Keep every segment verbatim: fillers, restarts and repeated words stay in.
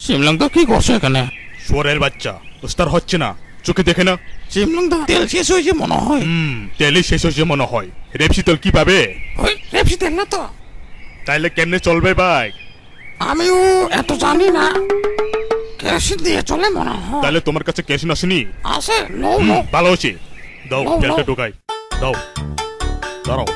শিমলংদা কি করছো এখানে? শুয়োরের বাচ্চা স্টার হচ্ছে না, চোখে দেখে না? শিমলংদা তেল শেষ হয়েছে মনে হয়। হুম তেলই শেষ হয়েছে মনে হয়। রেপসি তেল কি পাবে? ওই রেপসি তেল না তো। তাইলে কেমনে চলবে বাইক? আমিও এত জানি না, কেরোসিন দিয়ে চলে মনে হয়। তাহলে তোমার কাছে কেরোসিন আসেনি? আছে, লো লো। ভালো হচ্ছে, দাও নাও, তেলটা নাও। ঢোকাই দাও। দাঁড়াও,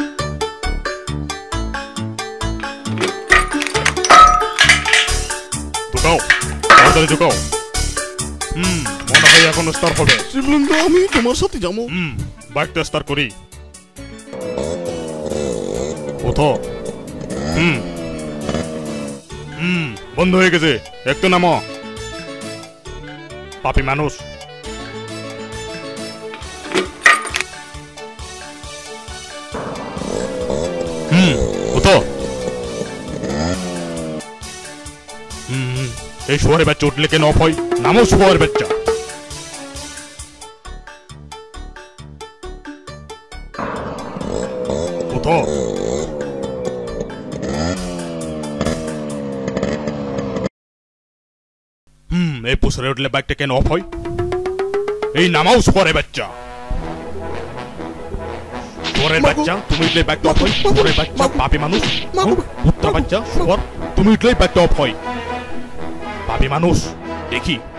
ঢোকাও তাড়াতাড়ি ঢোকাও। হুম মনে হয় এখন স্টার হবে। শিমলংদা আমি তোমার সাথে যাবো। হুম বাইকটা স্টার করি। ওঠো। হুম হুম বন্ধ হয়ে গেছে, একটু নামো। পাপি মানুষ। হুম ওঠো। হুম এই শুয়ারের বাচ্চা উঠলে কেন অফ হয়? নামো শুয়ারের বাচ্চা। ওঠো। হুম এই পুষরে উঠলে বাইকটা কেন অফ হয়? এই নামাও শুয়ারের বাচ্চা। শুয়ারের বাচ্চা তুমি উঠলে বাইকটা অফ হয়? শুয়ারের বাচ্চা পাপি মানুষ, কুত্তা বাচ্চা শুয়ার, তুমি উঠলেই বাইকটা অফ হয়। পাপি মানুষ দেখি